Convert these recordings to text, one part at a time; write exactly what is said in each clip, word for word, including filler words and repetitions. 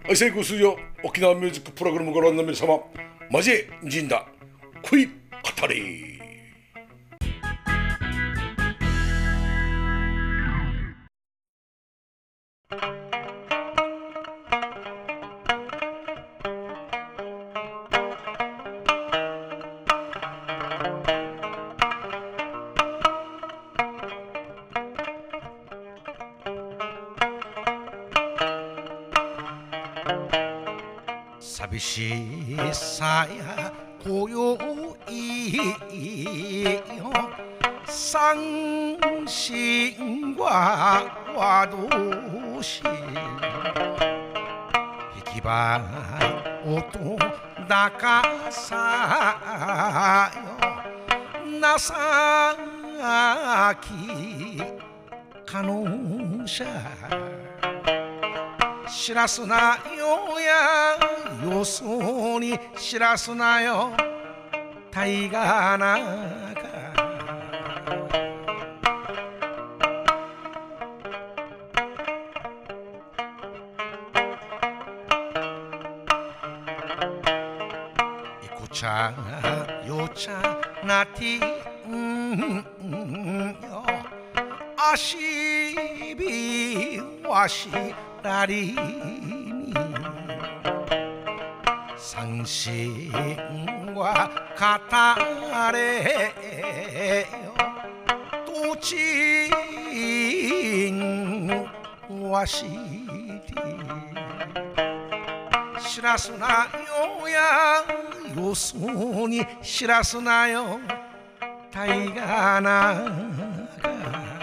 愛生すよ沖縄ミュージックプログラムご覧の皆様、マジェンジンダ恋語れ。 寂しさや今宵よ三心ははどうし引き場音高さよ情き可能者知らすなよやよそに知らすなよ大河なかいこちゃよちゃなてんよ足びわしらりに三心は語れよ土地わし知らすなよやよそに知らすなよ大河なか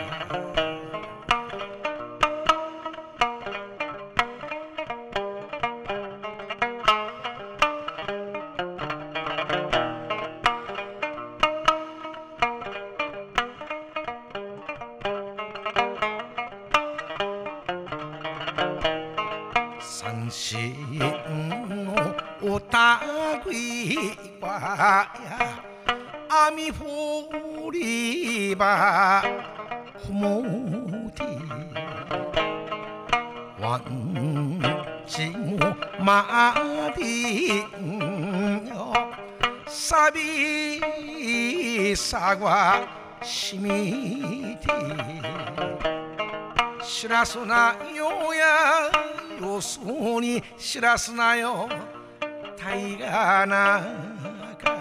三心のおたぐいはや網掘り場ふもてわんちもまでよさびさがしみて知らすなよやよそに知らすなよ大河なか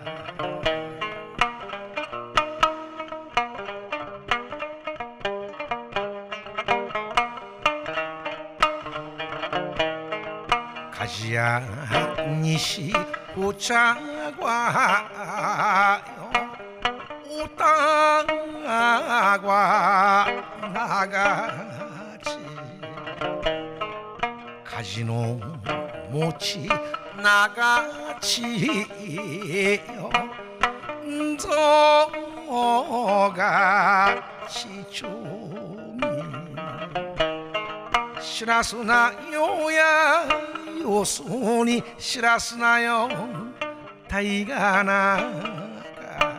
鍛冶屋西お茶はよおたは長ち梶の餅長ちよぞがちちょみ知らすなよやよそに知らすなよ大河なか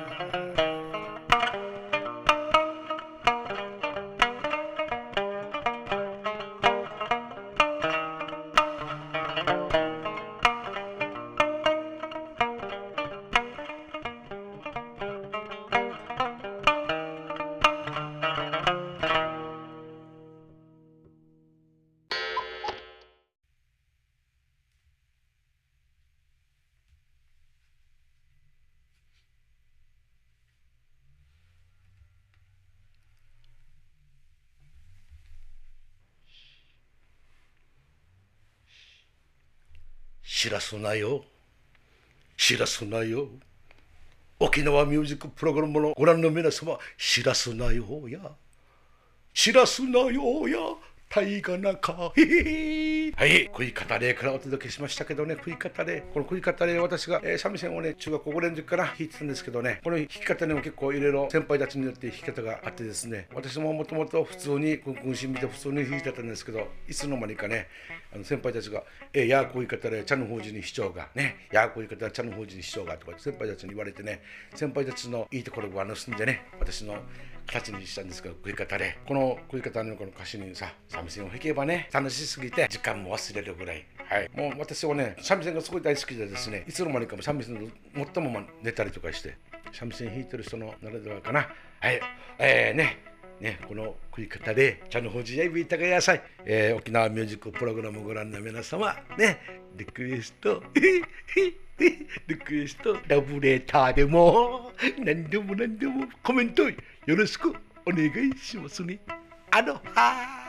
知らすなよ知らすなよ沖縄ミュージックプログラムのご覧の皆様、知らすなよや知らすなよや大河なかへへへはい、恋語れからお届けしましたけどね、恋語れこの恋語れ私が、えー、三味線をね中学校ごねんの時から弾いてたんですけどね、この弾き方にも結構いろいろ先輩たちによって弾き方があってですね、私ももともと普通に軍神見て普通に弾いてたんですけど、いつの間にかねあの先輩たちが「えー、やあ恋語れ茶の法寺に市長がねやあ恋語れ茶の法寺に市長が」とか先輩たちに言われてね、先輩たちのいいところを盗んでね私の形にしたんですけど、食い方でこの食い方のこの歌詞にさ三味線を弾けばね楽しすぎて時間も忘れるぐらい、はい、もう私はね三味線がすごい大好きでですね、いつの間にかも三味線の持ったまま寝たりとかして三味線弾いてる人のならではかな。はい、えー、ねね、この食い方で茶のほじやいびいたがやさい、えー、沖縄ミュージックプログラムをご覧の皆様ね、リクエストリクエストラブレターでも何でも何でもコメントよろしくお願いしますね。アロハー。